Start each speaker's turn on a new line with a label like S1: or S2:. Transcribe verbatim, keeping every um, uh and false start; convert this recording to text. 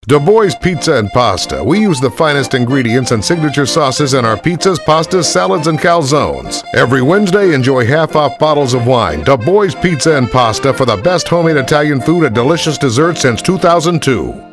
S1: DaBoyz Pizza and Pasta. We use the finest ingredients and signature sauces in our pizzas, pastas, salads, and calzones. Every Wednesday, enjoy half-off bottles of wine. DaBoyz Pizza and Pasta for the best homemade Italian food and delicious desserts since two thousand two.